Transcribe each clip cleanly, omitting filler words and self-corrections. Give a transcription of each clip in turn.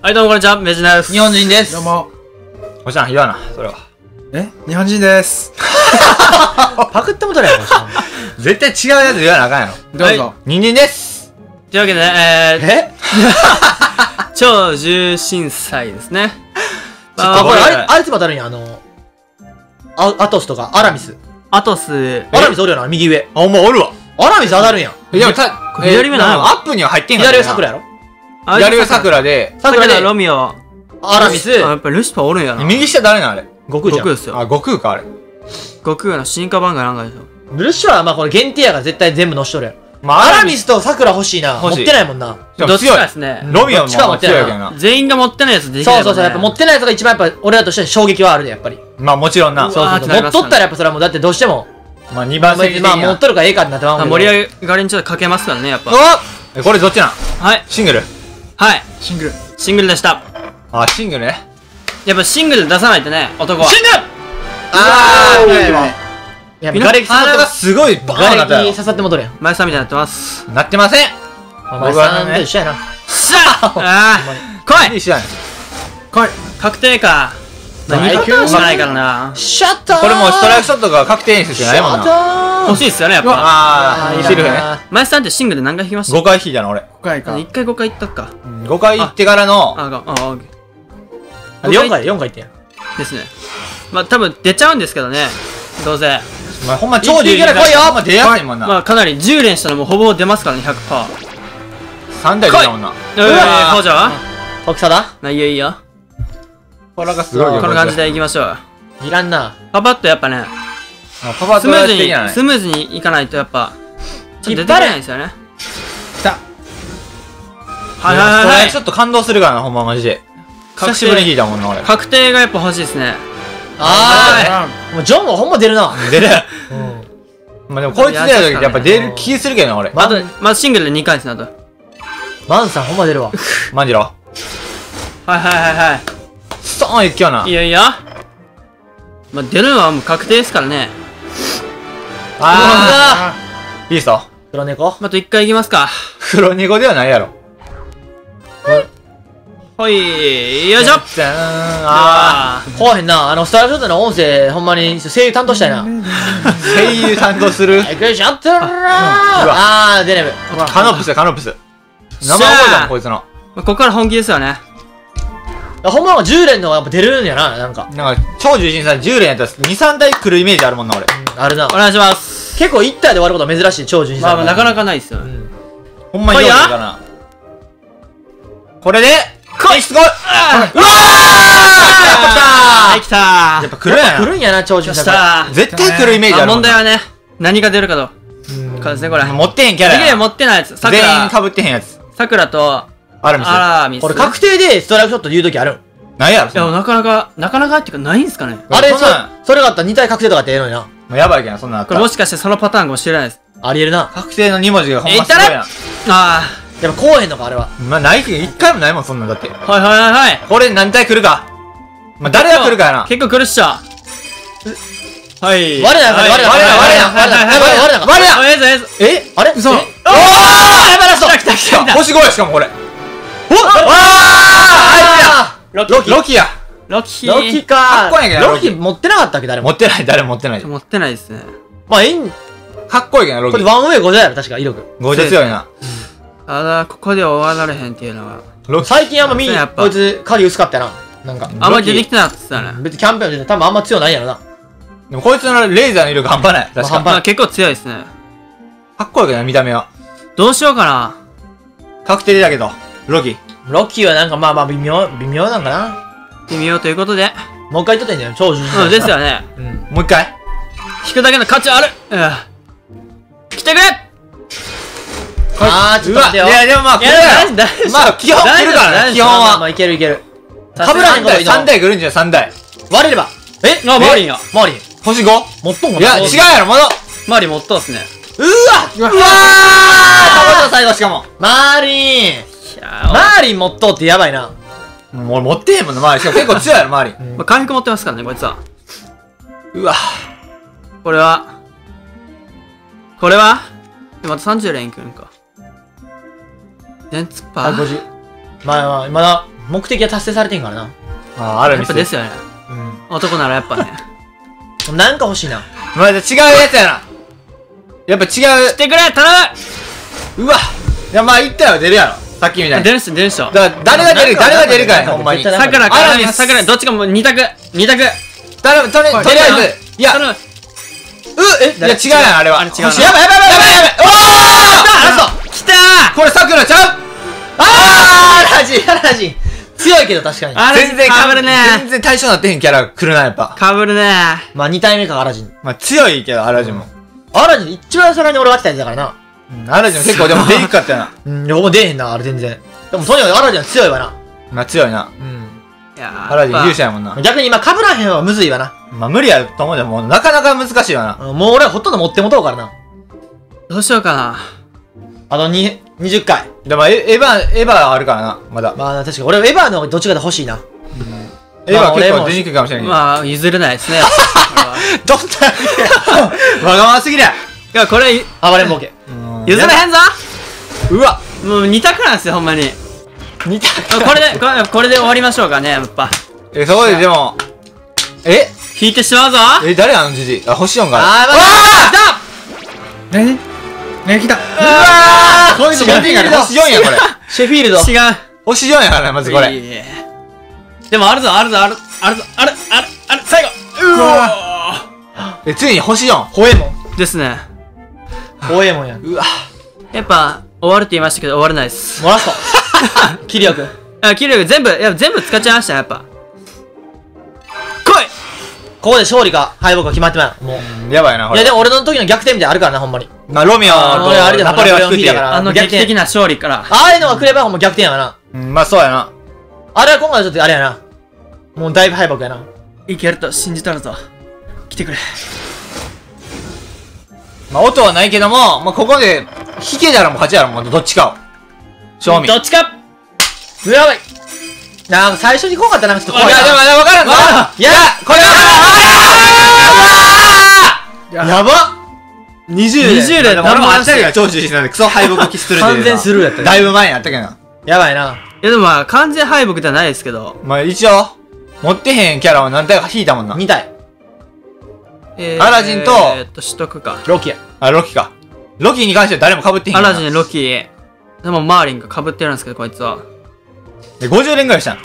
はい、どうもこんにちは、メジナです。 日本人です。 どうも。 おじゃん、言わな、それは。 日本人です。 パクってもとれやろ、絶対違うやつ言わなあかんやろ。 どうぞ。 人間です。 というわけで、超重心祭ですね。 あ、これ、 あいつも当たるんや、アトスとか、アラミス。 アトス、 アラミスおるよな、右上。 あ、お前おるわ。 アラミス当たるんや。 でも、 左目ないわアップには入ってんか左上桜やろ。 左上桜で、 桜で桜で、 ロミオ、 アラミス、 やっぱルシファーおるんやな。 右下誰なあれ。 悟空じゃん。 悟空ですよ。 あ、悟空か、あれ。 悟空の進化版がなんかでしょ。 ルシファーはまあこれ限定やから絶対全部乗しとるやろ。 まアラミスと桜欲しいな。持欲しいってないもんな。 どっちでも強い。 かですね。 ロミオもどっちか持ってない強いけどな。 全員が持ってないやつできないそうそうそう、やっぱ持ってないやつが一番やっぱ俺らとしては衝撃はあるで、やっぱり。 まあもちろんな。 そうそうそう。持っとったらやっぱそれはもうだってどうしても、 まあ2番戦まあ持っとるからええかってなってまうもん。 盛り上がりにちょっとかけますからね、やっぱ。 おこれどっちなんはい。 シングルはい。 シングル。 シングルでした。 あ、シングルね。 やっぱシングル出さないとね、男は。 シングルあー、 いや、ガレキ刺さって鼻がすごいバーンなガったよレキ刺さってもとるやん。 前さんみたいになってます。 なってません。 お前さんと一緒やな。 しゃああー、来い一緒やねん。 来い。 確定か。 まあ何パターンしかないからな。 シャッターこれもうストライクショットが確定演出じゃないもんな。 欲しいっすよね、やっぱ。 あー、シルフね。 前さんってシングル何回弾きました 5回引いたの俺。 5回か。 1回5回いったっか。 5回行ってからの、 あ、オッケー。 4回、4回ってやん。 ですね。まあ多分出ちゃうんですけどね。どうせ。 お前ほんま超重いから来いよ。ま出やすいもんな。 まあかなり10連したらもうほぼ出ますからね、100%。 3台出たもんな。 ほうじゃ徳佐だあ、いいよいいよ。 これがすごいよ。 この感じでいきましょう。 いらんな。 パパッとやっぱね、 パパスムーズに、 なスムーズにいかないとやっぱ、ちょっと出てこないんですよね。 来た。 はいはいはいはいちょっと感動するからな、ほんまマジで。久しぶりに聞いたもんな、俺。 確定がやっぱ欲しいですね。 あー、もうジョンはほんま出るな。 出る。 うん。 まあでもこいつ出るときやっぱ出る気するけどな、俺。 あと、まずシングルで2回ですね、あと。 マンさんほんま出るわ。 マジろ。 はいはいはいはい。 ストーンいっきよな。 いいよいいよ。まあ出るのはもう確定ですからね。 あー。ビースト黒猫あと1回いきますか。 黒猫ではないやろ。 ほい、よいしょ。 じゃーん。あ怖へんな。スタイルショットの音声、ほんまに声優担当したいな。 ー。声優担当する。 エクシャッターあー、デネブ。 カノプスや、カノプス。名前覚えたもん、こいつの。 ここから本気ですよね。 ほんまは10連のがやっぱ出るんやな、なんか。 なんか、超重心さ、10連やったら2、3台来るイメージあるもんな、俺。 あるなお。願いします。 結構1体で終わることは珍しい、超重視まあまあなかなかないですよ。 ほんまによくかな。これで、来いすごい。うわはい、来たやっぱ来るやん。 来るんやな、超重視来た絶対来るイメージあるもんな。 問題はね、何が出るかと。かですね、これ。 持ってへんキャラできれやば持ってないやつ。 全員被ってへんやつ。 桜と、 あるんですよ。 アラミス。 これ確定でストライクショット言うときあるん。 なんやろ、 いや、なかなかっていうかないんすかね。 あれ、 そんなんそれがあったら2体確定とかってええのにな。 もうやばいけど、そんなんあったら。 これもしかしてそのパターンかもしれないです。 ありえるな。 確定の2文字がほんいったれますごいな。 あやっぱこうへんのか、あれは。 まあ、ないけど、1回もないもん、そんなんだって。 あ。はいはいはいはい。 これ何体来るか。まあ、誰が来るかやな。 結構来るっしょ。はい。 我らが、我らが、我らが、我らが、我らが、 我らあ、ええぞええぞ。 えあれ嘘。 おーやばいラスト来た来た来た来た。 星5や、しかもこれ。おロロキや。ロキや。 ロキロキかかっこいいんやけどロキ持ってなかったっけ、誰も。 持ってない、誰も持ってない。 持ってないですね。 まあ、いいん。 かっこいいけどな、ロキこれ。ワンウェイ5じゃやろ、確か、威力。 5で強いな。 あら、ここで終わられへんっていうのは。 ロキ。 最近あんま見やっぱこいつ、影薄かったやな。なんか。 あんまり出てきてなかったっすよね。 別にキャンペーンで多分あんま強ないんやろな。 でもこいつのレーザーの威力半端ない。確か。 まあ半端まあ結構強いですね。 かっこいいけどな、見た目は。 どうしようかな。 確定だけど。ロキ。 ロッキーはなんかまあまあ微妙なんかな。 ってみようということで。 もう一回言っとったんじゃん、超重視。 うん、ですよね。 うん。 もう一回。 引くだけの価値ある。来てくれあー、ちょっと待てよ。 いや、でもまあ、来るやろ。 大丈夫まあ、基本来るからね、基本は。 まあまあいけるいける。 さかぶらへん 3台、 こといいの。 3台来るんじゃん、3台。 割れれば。えあ、マーリンや。 マリン。 星 5? 持っとんもんいや、違うやろ、まだ。 マーリン持っとうっすね。 うわうわー最後しかも。 マーリンいやマーリン持っとうってやばいな。 もう俺持ってへんもんな、周り。しかも結構強いやろ、周り。 まあ、回復持ってますからね、こいつは。 うわ。 これはまた30連いくんか。電ツパー。 150。まあまあ、まだ、 目的は達成されてんからな。 あ、あるやっぱですよね。男ならやっぱね。 なんか欲しいな。 まあ、違うやつやな。やっぱ違う。 来てくれ頼うわ。いや、まあ、言ったよ、出るやろ。さっきみたいに。 む出るっす、出るっしょ。 だから、誰が出るかや、ほんまに。 絶対桜かあら桜、どっちかもう2択。2択。 とりあえず、いや、 頼む。 いや、違うやん、あれは。 あれ違うな星やばい。おーラスト来たーこれ桜ちゃうアラジン強いけど確かに。 あれ全然かぶるね全然対象になってへんキャラ来るな、やっぱ。 かぶるねまあ2体目か、アラジン。 まあ、強いけど、アラジンも。 アラジン一番最初に俺が来たやつだからな。 アラジンも結構でも出にくかったよな。 うん、横も出えへんな、あれ全然。でもとにかくアラジンは強いわな。 まあ、強いな。 いやーアラジン勇者やもんな。 逆に今被らへんはむずいわな。 まあ、無理やと思うでも、なかなか難しいわな。 もう俺はほとんど持ってもとうからな。 どうしようかな。 あと20回。 でも、エヴァあるからな、まだ。 まあ確かに俺はエヴァのどっちかで欲しいな。 エヴァ結構出にくいかもしれんけど。 まあ、譲れないですね。 どんな、わがまますぎるや。 いや、これ、 暴れんボケ。 譲れへんぞうわ。 もう2択なんですよ、ほんまに。 似た。 これで終わりましょうかね、やっぱ。 そこででも、 引いてしまうぞ誰あのじじい。あ、星4が。 あー、まだね来た。 うわーこいつ持っていいから星4や、これ。 シェフィールド。 違う。 星4やからね、まずこれ。 いいでもあるぞ、最後うわついに星4。 ホエモン。 ですね。 ホエモンやん。 うわ。 やっぱ、終わるって言いましたけど、終われないです。 モラスト。キリオ君。 キリュウ全部使っちゃいました、やっぱ。来いここで勝利か敗北か決まってまう。もう。 やばいな、これ。 いやでも俺の時の逆転みたいなのあるからな、ほんまに。 まあ、ロミオと俺あれだよナポレオン作ってナポレオン引いたから劇的な勝利から。 ああいうのが来ればほんま逆転やわな。 まあ、そうやな。 あれは今回はちょっとあれやな。もうだいぶ敗北やな。 いけると信じとるぞ。来てくれ。 まあ、音はないけども、まあ、ここで、引けたらもう勝ちやろ、もうどっちかを。正味。 どっちかやばい。なんか最初に来んかったらなんかちょっと怖いな。 でもわからんぞいやこれはやば 20で俺もあったりが超中心なんで、クソ敗北期する完全スルーやったねだいぶ前にあったけどな。 やばいな。 いやでもまあ、完全敗北ではないですけど。 まあ、一応、持ってへんキャラを何体か引いたもんな。 2体。 アラジンと取得か。 ロキや。 あ、ロキか。ロキに関しては誰も被ってへんン。 アラジン、ロキ。でもマーリンが被ってるんですけど、こいつは。 で、50連ぐらいしたん。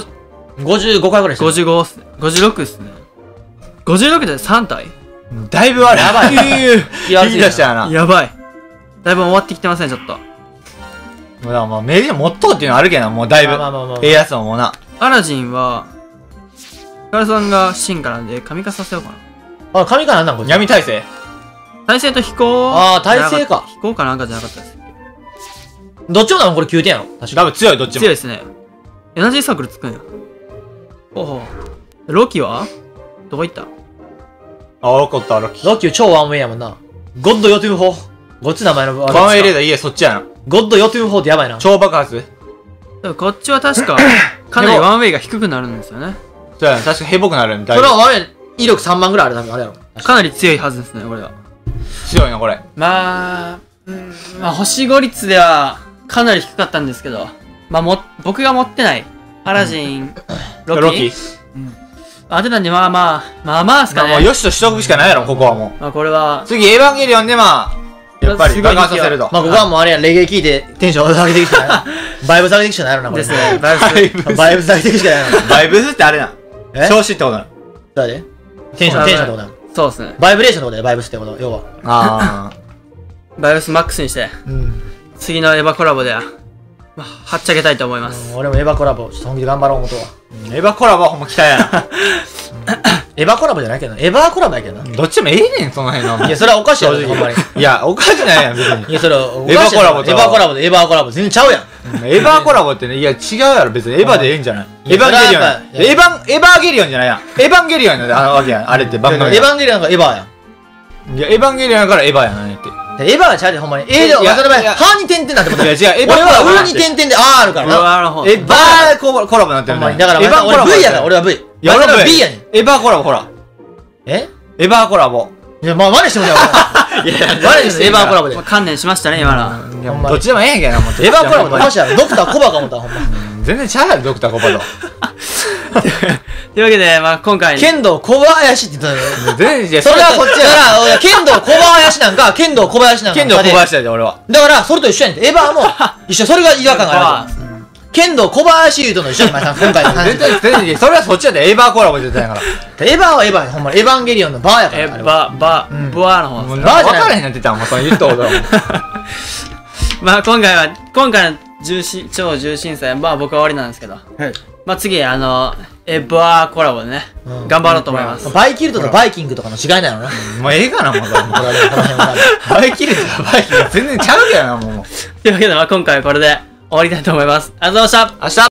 55回ぐらいしてる。 55っすね。56っすね。56で3体だいぶある。 やばい引き出したよな。 やばい。だいぶ終わってきてません、ちょっと。 まあ、メリで持っとうっていうのはあるけどな、もうだいぶ。 まあまあまあまあええやつももうな。 アラジンは、ヒカルさんが進化なんで、神化させようかな。 あ、神かなんなんこれ。 闇耐性。 耐性と飛行。 あー耐性か飛行かなんかじゃなかったです。 どっちもなのこれ9点やろ確か多分強い、どっちも。 強いですね。エナジーサークルつくんや。ほうほう。ロキはどこ行ったあ、怒った、ロキ。 ロッキー超ワンウェイやもんな。ゴッドヨトゥム4。ごっつ名前の。 ワンウェイレーダー、いえ、そっちやな。 ゴッドヨトゥム4ってやばいな。 超爆発。 でもこっちは確か、かなりワンウェイが低くなるんですよね。 そうやな、確かヘボくなるんだそいぶれはあれ、威力3万ぐらいある多分あれやろ。 かなり強いはずですね、これは。 強いな、これ。 まあ、星5率では、かなり低かったんですけど、まあ僕が持ってない、アラジン、ロキ。 ロキ。 当てたんで、まあまあっすかね。 もうよしとしとくしかないやろ、ここはもう。 まあこれは、 次、エヴァンゲリオンでまあ、やっぱり爆発させると。 まあここはもうあれや、レゲエ聞いてテンション上げていくしかない。バイブ下げていくしかないやろな、これ。 ですね、バイブス。 バイブ下げていくしかないやろ。 バイブスってあれな。 え調子ってことなの。 誰でテンションってことだよ。 そうですね。 バイブレーションってことだよ、バイブスってこと、要は。 あバイブスマックスにして、次のエヴァコラボでは、まあ、はっちゃけたいと思います。 俺もエヴァコラボ、ちょっと本気で頑張ろう思うとは。 ー。エヴァコラボはほんま期待やな。 エヴァコラボじゃないけどな。エヴァコラボやけどな。 どっちもええねん、その辺の。 いや、それはおかしいやろ、ほんまに。 いや、おかしないやん、別に。 いや、それはおかしいエヴァコラボとエヴァコラボでエヴァコラボ全然ちゃうやん。 エヴァコラボってね、いや、違うやろ、別に。エヴァでええんじゃないいやエヴァンゲリオンそれはやっぱや。エヴァンゲリオンじゃないやん。エヴァンゲリオンやで、あのわけやん。あれって番組。 エヴァンゲリオンがエヴァやん。 いや、エヴァンゲリオンやからエヴァやなねって。 エヴァはちゃうで、ほんまに。でも、 いやそれいや歯に点々なってこといや、違う、エヴァ俺はコラボ上に点々で R からな。 あの方。 エヴァコラボになってるね。 ほんまに。だから、 エヴァコラボ。 俺 V やから、俺は V。 いや、俺はも B やねん。 エヴァコラボ、ほら。 えエヴァコラボ。 いや、まあ、真似してもらおう。 いや、誰ですエヴァーコラボで。 観念しましたね、今のは。 いやもうどっちでもええんやけどな、もう。 エヴァーコラボでおかしいやろ。ドクターコバか思った、ほんま。 全然ちゃうやろ、ドクターコバと。 というわけで、まあ今回、 剣道小林って言ったのよ。 全然、いや、 それはこっちやから、剣道小林なんか、剣道小林なんか。 剣道小林だよ、俺は。 だから、それと一緒やねんて。エヴァーも一緒、それが違和感がある。剣道小林言うとの一緒に、今回の話。 全然、それはそっちやで、エヴァーコラボで言ってたんやから。 エヴァーはエヴァーや、ほんまに。エヴァンゲリオンのバーやから。 ブワーの方です。 もう分からへんなってたもん、もうそれ言ったことはもう。 まあ今回の超重審査、まあ僕は終わりなんですけど、まあ次、エヴァーコラボでね、頑張ろうと思います。 バイキルトとバイキングとかの違いなのな。 もうええかな、もうそれ。バイキルとバイキル全然ちゃうけどな、もう。 というわけで、まあ今回はこれで終わりたいと思います。ありがとうございました。 明日